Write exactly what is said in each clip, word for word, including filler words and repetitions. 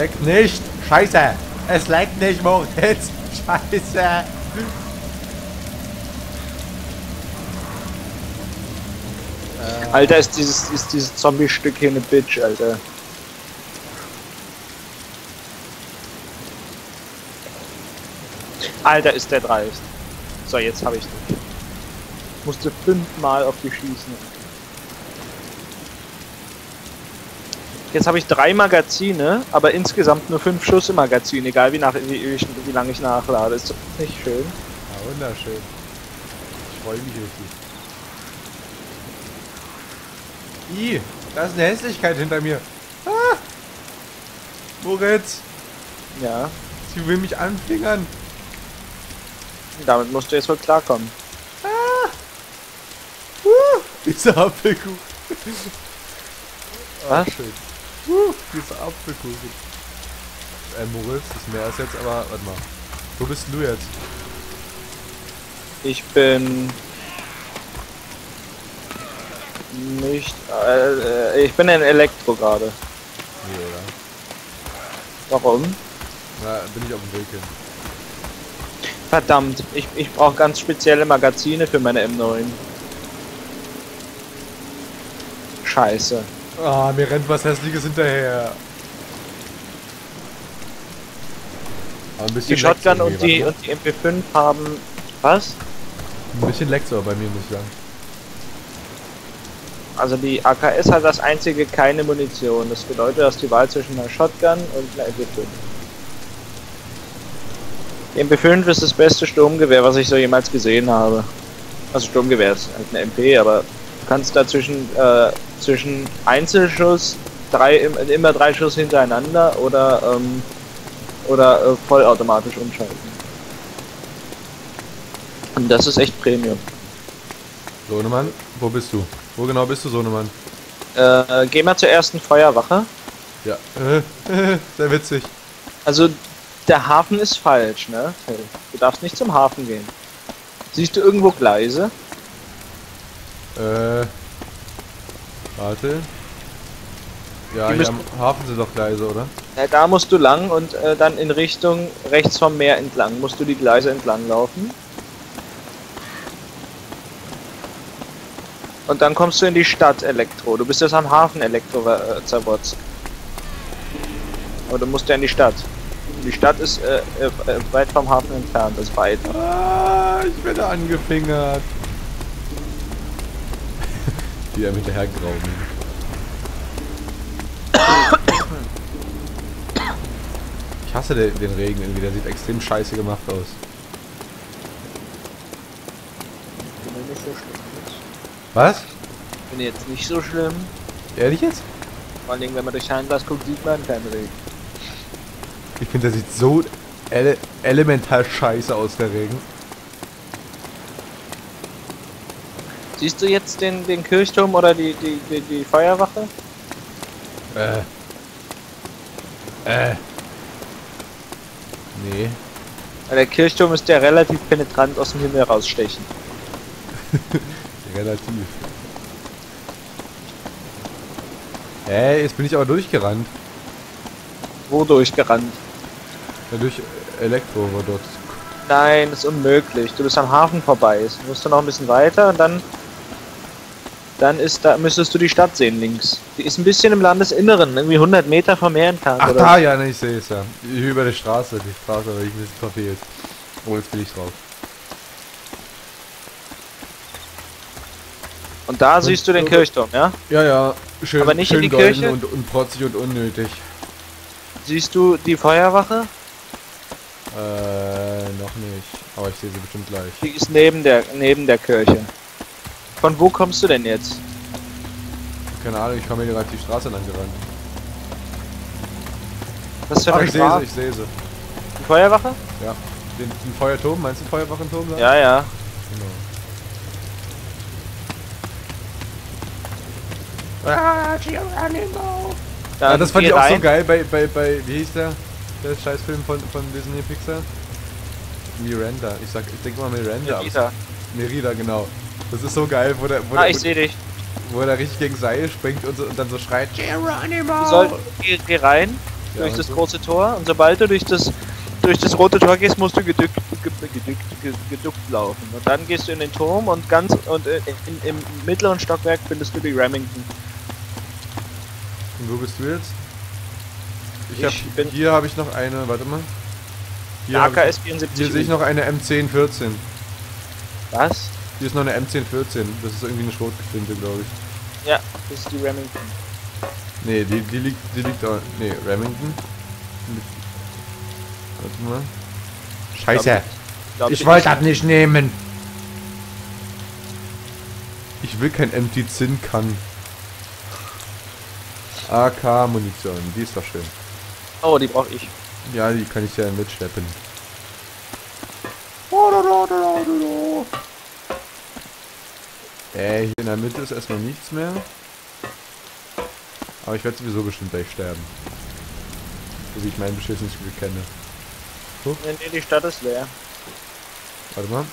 leckt nicht. Scheiße. Es leckt nicht, Moritz. Scheiße. Alter, ist dieses, ist dieses Zombie-Stück hier eine Bitch, Alter. Alter, ist der dreist. So, jetzt habe ich dich. Ich musste fünfmal auf die schießen. Jetzt habe ich drei Magazine, aber insgesamt nur fünf Schuss im Magazin, egal wie, nach, wie, wie, wie lange ich nachlade. Ist das nicht schön? Ja, wunderschön. Ich freue mich richtig. Ih, da ist eine Hässlichkeit hinter mir. Ah! Moritz, Ja. sie will mich anfingern. Damit musst du jetzt wohl klarkommen. Ah! Uh, diese Apfelkuchen. Was? Schön. Uh, diese Apfelkuchen. Äh, Moritz, das Meer ist jetzt aber... Warte mal. Wo bist denn du jetzt? Ich bin... Nicht... Äh, ich bin in Elektro gerade. Nee, oder? Warum? Na, bin ich auf dem Weg hin. Verdammt, ich, ich brauche ganz spezielle Magazine für meine M neun. Scheiße. Ah, mir rennt was Hässliches hinterher. Aber ein bisschen Die Shotgun leckt's und die, irgendwie, und die M P fünf haben... Was? Ein bisschen leckt aber bei mir, muss ich sagen. Also die A K S hat das einzige keine Munition. Das bedeutet, dass die Wahl zwischen einer Shotgun und einer M P fünf. Die M P fünf ist das beste Sturmgewehr, was ich so jemals gesehen habe. Also Sturmgewehr ist halt eine M P, aber du kannst da zwischen, äh, zwischen Einzelschuss, drei, immer drei Schuss hintereinander oder, ähm, oder äh, vollautomatisch umschalten. Und das ist echt Premium. Sohnemann, wo bist du? Wo genau bist du, Sohnemann? Äh, geh mal zur ersten Feuerwache. Ja. Sehr witzig. Also der Hafen ist falsch, ne? Du darfst nicht zum Hafen gehen. Siehst du irgendwo Gleise? Äh. Warte. Ja, hier am Hafen sind doch Gleise, oder? Ja, da musst du lang und äh, dann in Richtung rechts vom Meer entlang. Musst du die Gleise entlang laufen. Und dann kommst du in die Stadt Elektro. Du bist jetzt am Hafen Elektro äh, zerwotzt. Aber du musst ja in die Stadt. Die Stadt ist äh, äh, weit vom Hafen entfernt, ist weit. Ah, ich werde angefingert. Wieder mit der Hergrauben. Ich hasse den, den Regen irgendwie, der sieht extrem scheiße gemacht aus. Bin nicht so schlimm. Was? Bin jetzt nicht so schlimm. Ehrlich jetzt? Vor allem, wenn man durch Fernglas guckt, sieht man keinen Regen. Ich finde, der sieht so ele elementar scheiße aus, der Regen. Siehst du jetzt den, den Kirchturm oder die, die, die, die Feuerwache? Äh. Äh. Nee. Der Kirchturm ist der relativ penetrant aus dem Himmel rausstechen. Relativ. Hey, jetzt bin ich aber durchgerannt. Wo durchgerannt? Ja, durch Elektro war dort. Nein, das ist unmöglich. Du bist am Hafen vorbei. Jetzt musst du noch ein bisschen weiter und dann... Dann ist da, müsstest du die Stadt sehen links. Die ist ein bisschen im Landesinneren, irgendwie hundert Meter vom Meer entfernt. Ach oder? da, ja, ne, ich sehe es ja. Hier über der Straße, die Straße habe ich ein bisschen verfehlt. Oh, jetzt bin ich drauf. Und da siehst du den Kirchturm, ja? Ja, ja, schön, Aber nicht schön in die golden Kirche? Und, und protzig und unnötig. Siehst du die Feuerwache? Äh, noch nicht. Aber ich sehe sie bestimmt gleich. Die ist neben der, neben der Kirche. Von wo kommst du denn jetzt? Keine Ahnung, ich komme hier gerade die Straße lang gerannt. Was für Ach, eine ich sehe Straße? sie, ich sehe sie. Die Feuerwache? Ja. Den, den Feuerturm, meinst du den Feuerwachenturm da? Ja, ja. Genau. Ah, Geronimo! Dann Ja, das fand geh ich auch rein. so geil bei, bei, bei, wie hieß der? Der Scheißfilm von, von Disney Pixar? Miranda. Ich sag, ich denke mal Miranda. Merida. Merida, genau. Das ist so geil, wo der, wo Ah, der, ich sehe dich. wo er da richtig gegen Seil springt und, so, und dann so schreit, Geronimo! Du sollst, geh, geh rein. durch das also. große Tor. Und sobald du durch das durch das rote Tor gehst, musst du gedückt, gedückt, gedückt, geduckt laufen. Und dann gehst du in den Turm und ganz und in, in, im mittleren Stockwerk findest du die Remington. Und wo bist du jetzt? Ich, Ich hab, bin- hier habe ich noch eine, warte mal. Hier, A hab K ich, S vierundsiebzig. hier sehe ich noch eine M zehn vierzehn. Was? Hier ist noch eine M zehn vierzehn. Das ist irgendwie eine Schrotgeflinte, glaube ich. Ja, das ist die Remington. Nee, die, die liegt, die liegt auch. Nee, Remington. Warte mal. Scheiße. Glaub Ich die wollte ist- das nicht nehmen. Ich will kein Empty Zinn kann. A K-Munition, die ist doch schön. Oh, die brauche ich. Ja, die kann ich ja mitschleppen. Äh, hier in der Mitte ist erstmal nichts mehr. Aber ich werde sowieso bestimmt gleich sterben. So wie ich mein beschissenes Spiel kenne. Nee, nee, die Stadt ist leer. Warte mal.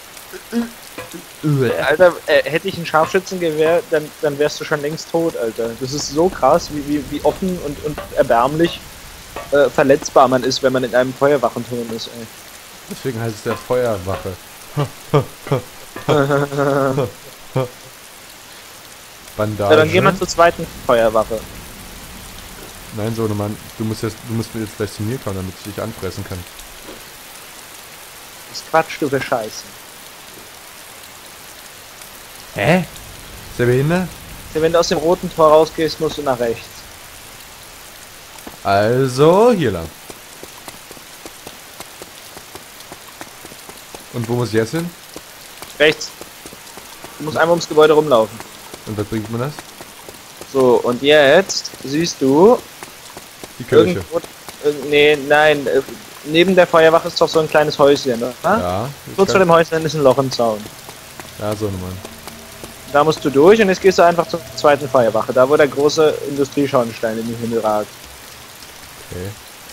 Alter, äh, hätte ich ein Scharfschützengewehr, dann, dann wärst du schon längst tot, Alter. Das ist so krass, wie, wie, wie offen und, und erbärmlich äh, verletzbar man ist, wenn man in einem Feuerwachenturm ist, ey. Deswegen heißt es der Feuerwache. Bandage. Ja, dann gehen wir zur zweiten Feuerwache. Nein, Sohnemann, du musst jetzt, du musst jetzt gleich zu mir kommen, damit ich dich anfressen kann. Das ist Quatsch, du für Scheiße. Hä? Ist der behindert? Ja, wenn du aus dem roten Tor rausgehst, musst du nach rechts. Also, hier lang. Und wo muss ich jetzt hin? Rechts. Du musst einmal ums Gebäude rumlaufen. Und was bringt mir das? So, und jetzt siehst du Die Kirche. irgendwo... Äh, nee, nein, äh, neben der Feuerwache ist doch so ein kleines Häuschen, oder? Ja. ich Kurz vor kann- dem Häuschen ist ein Loch im Zaun. Ja, Sohnemann. Da musst du durch und jetzt gehst du einfach zur zweiten Feuerwache, da wo der große Industrieschornstein in den Himmel ragt. Okay.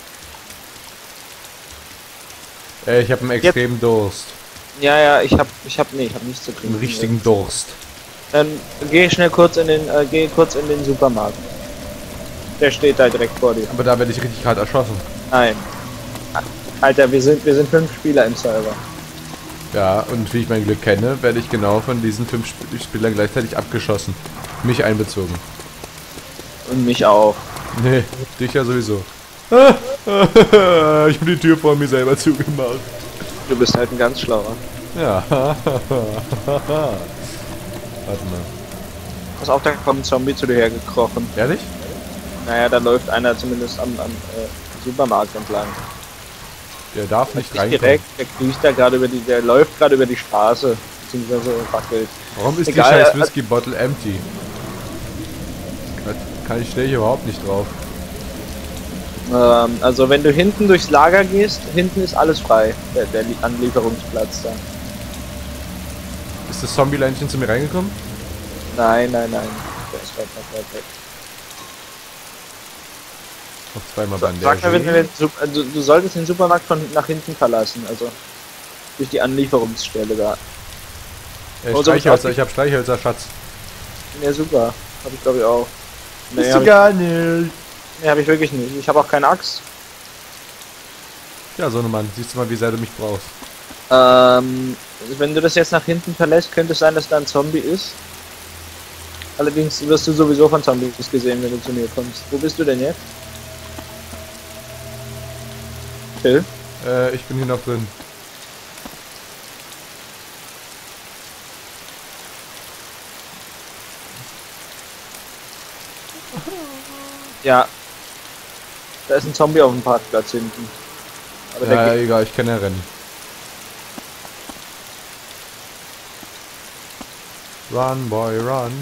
Äh, ich habe einen extremen Durst. Ja, ja, ich hab, ich hab, nee, ich hab nichts zu trinken. Einen richtigen Durst. Dann geh schnell kurz in den, äh, geh kurz in den Supermarkt. Der steht da direkt vor dir. Aber da werde ich richtig hart erschossen. Nein. Alter, wir sind, wir sind fünf Spieler im Server. Ja, und wie ich mein Glück kenne, werde ich genau von diesen fünf Sp Spielern gleichzeitig abgeschossen. Mich einbezogen. Und mich auch. Nee, dich ja sowieso. Ich habe die Tür vor mir selber zugemacht. Du bist halt ein ganz schlauer. Ja. Warte mal. Pass auf, da kommt ein Zombie zu dir hergekrochen. Ehrlich? Naja, da läuft einer zumindest am, am äh, Supermarkt entlang. Der darf nicht Nicht reinkommen. direkt, der kriecht da gerade über die, der läuft gerade über die Straße, beziehungsweise wackelt. Warum ist Egal, die scheiß äh, Whisky Bottle empty? Da kann ich stelle ich überhaupt nicht drauf. Ähm, also wenn du hinten durchs Lager gehst, hinten ist alles frei, der, der Lie- Anlieferungsplatz da. Ist das Zombie-Leinchen zu mir reingekommen? Nein, nein, nein, der ist weit, weit, weit weg. Noch zweimal Sag Bandage. mir, wenn du, den, Sup- also, du solltest den Supermarkt von nach hinten verlassen, also durch die Anlieferungsstelle da. Äh, Oh, so Streichhölzer, ist ich habe Streichhölzer, Schatz. Ja, super. Hab ich glaube ich auch. Nee, Bist hab du ich, gar nicht. nee, hab ich wirklich nicht. Ich habe auch keine Axt. Ja, Sohnemann, siehst du mal, wie sehr du mich brauchst. Ähm, wenn du das jetzt nach hinten verlässt, könnte es sein, dass da ein Zombie ist. Allerdings wirst du sowieso von Zombies gesehen, wenn du zu mir kommst. Wo bist du denn jetzt? Phil? Äh, ich bin hier noch drin. Ja. Da ist ein Zombie auf dem Parkplatz hinten. Aber der Ja, geht, egal, ich kann ja rennen. Run, boy, run.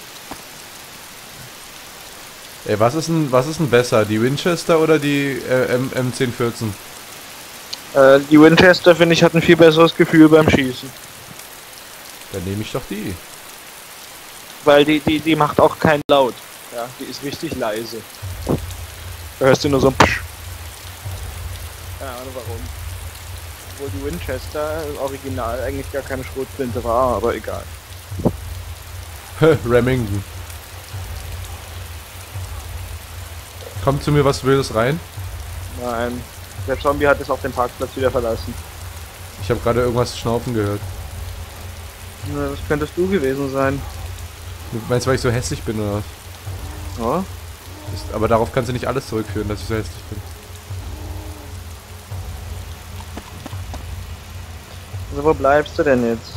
Ey, was ist denn, was ist denn besser? Die Winchester oder die äh, M zehn vierzehn? äh, die Winchester, finde ich, hat ein viel besseres Gefühl beim Schießen. Dann nehme ich doch die. Weil die, die, die macht auch keinen Laut. Ja, die ist richtig leise. Da hörst du nur so ein Psch. Keine Ahnung warum. Obwohl die Winchester im Original eigentlich gar keine Schrotflinte war, aber egal. Remington. Kommt zu mir was Wildes rein? Nein. Der Zombie hat es auf dem Parkplatz wieder verlassen. Ich habe gerade irgendwas schnaufen gehört. Na, das könntest du gewesen sein. Du meinst, weil ich so hässlich bin oder was? Ja? Ist, aber darauf kannst du nicht alles zurückführen, dass ich so hässlich bin. Also wo bleibst du denn jetzt?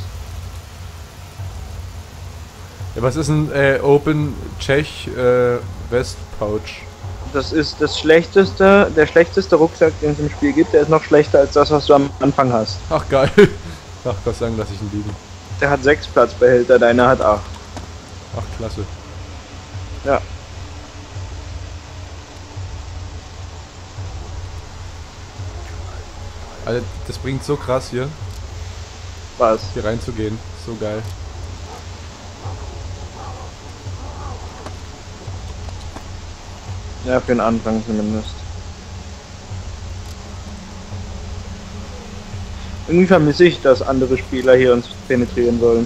Ja, was ist ein äh, Open Czech äh, West Pouch? Das ist das schlechteste, der schlechteste Rucksack, den es im Spiel gibt. Der ist noch schlechter als das, was du am Anfang hast. Ach geil. Ach Gott sei Dank, lass ich ihn liegen. Der hat sechs Platzbehälter, deiner hat acht. Ach klasse. Ja. Alter, das bringt so krass hier, Was? hier reinzugehen. So geil. Ja, für den Anfang zumindest. Irgendwie vermisse ich, dass andere Spieler hier uns penetrieren wollen.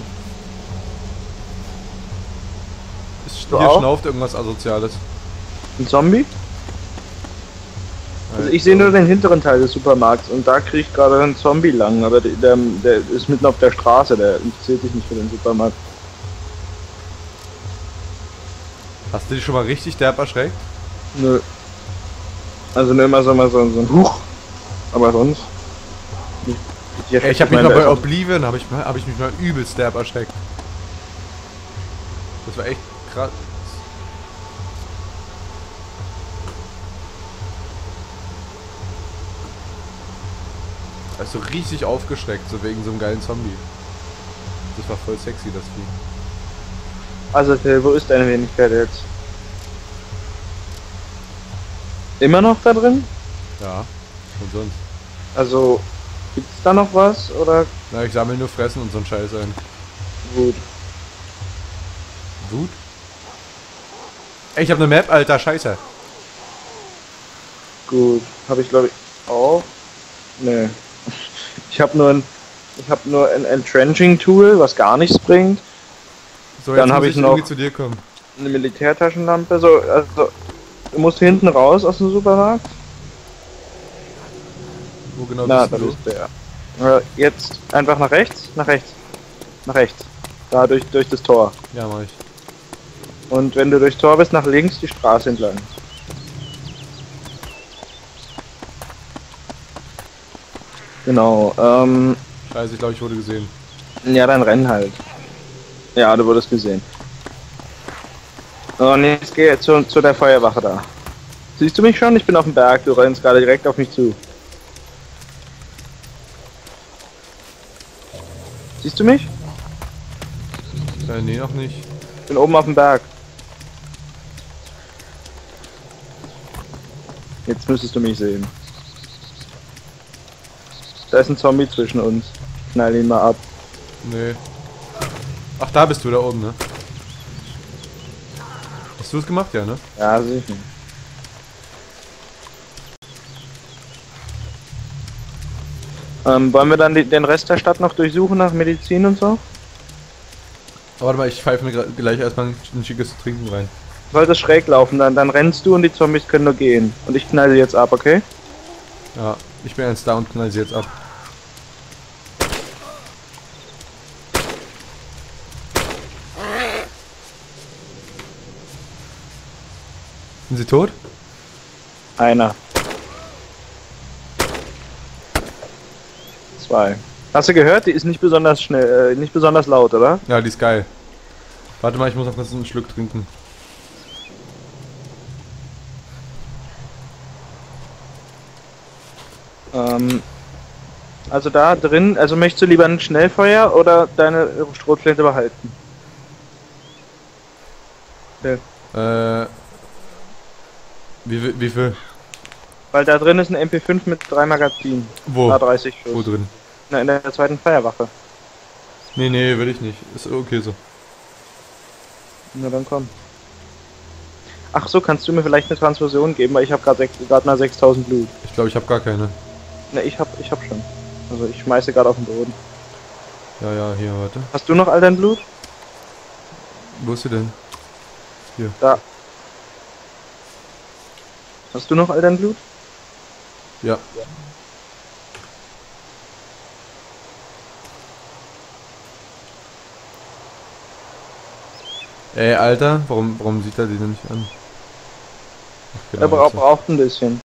Ist, Du hier auch? schnauft irgendwas Asoziales. Ein Zombie? Also ich sehe nur den hinteren Teil des Supermarkts und da kriegt gerade ein Zombie lang, aber der, der, der ist mitten auf der Straße, der interessiert sich nicht für den Supermarkt. Hast du dich schon mal richtig derb erschreckt? Nö. Also nur immer so mal so, so ein Huch. Aber sonst. Nicht, nicht Ey, ich hab mich meine, mal bei der ist- Oblivion, hab ich, mal- hab ich mich mal übelst derb erschreckt. Das war echt krass. Also richtig aufgeschreckt, so wegen so einem geilen Zombie. Das war voll sexy, das Vieh. Also Phil, wo ist deine Wenigkeit jetzt? Immer noch da drin? Ja, und sonst. Also, gibt's da noch was? Oder Na, ich sammle nur Fressen und so ein Scheiß ein. gut? Wut? Ey, ich hab ne Map, Alter, scheiße. Gut. Habe ich glaube ich auch. Nee. Ich habe nur ein ich habe nur ein Entrenching Tool, was gar nichts bringt. So, Dann jetzt hab muss ich ich noch- irgendwie zu dir kommen. Eine Militärtaschenlampe, so also du musst hinten raus aus dem Supermarkt. Wo genau Na, bist da du? bist du ja. Äh, Jetzt einfach nach rechts, nach rechts. Nach rechts. Da durch durch das Tor. Ja, mach ich. Und wenn du durchs Tor bist, nach links die Straße entlang. Genau, ähm, Scheiße, ich glaube, ich wurde gesehen. ja, dann renn halt. Ja, du wurdest gesehen. Und jetzt geh jetzt zu, zu der Feuerwache da. Siehst du mich schon? Ich bin auf dem Berg, du rennst gerade direkt auf mich zu. Siehst du mich? Äh, nee, noch nicht. Ich bin oben auf dem Berg. Jetzt müsstest du mich sehen. Da ist ein Zombie zwischen uns. Knall ihn mal ab. Nee. Ach, da bist du, da oben, ne? Hast du es gemacht, ja, ne? Ja, sicher. Ähm, wollen wir dann die, den Rest der Stadt noch durchsuchen nach Medizin und so? Aber warte mal, ich pfeife mir gra- gleich erstmal ein, ein schickes Trinken rein. Sollte es schräg laufen, dann, dann rennst du und die Zombies können nur gehen. Und ich knall sie jetzt ab, okay? Ja, ich bin eins da und knall sie jetzt ab. Sind sie tot? Einer. Zwei. Hast du gehört? Die ist nicht besonders schnell, äh, nicht besonders laut, oder? Ja, die ist geil. Warte mal, ich muss noch kurz einen Schluck trinken. Ähm, also da drin, also möchtest du lieber ein Schnellfeuer oder deine Schrotflinte behalten? Okay. Äh. Wie, viel- wie viel? Weil da drin ist ein M P fünf mit drei Magazinen. Wo? A dreißig Schuss. Wo drin? Na, in der zweiten Feuerwache. Nee, nee, will ich nicht. Ist okay so. Na dann komm. Ach so, kannst du mir vielleicht eine Transfusion geben, weil ich habe gerade gerade mal sechstausend Blut. Ich glaube, ich habe gar keine. Ne, ich hab ich hab schon. Also ich schmeiße gerade auf den Boden. Ja, ja, hier, warte. Hast du noch all dein Blut? Wo ist sie denn? Da. Hast du noch Elternblut? Ja. Ey, Alter, warum, warum sieht er die denn nicht an? Ach, genau, Er bra jetzt. braucht ein bisschen.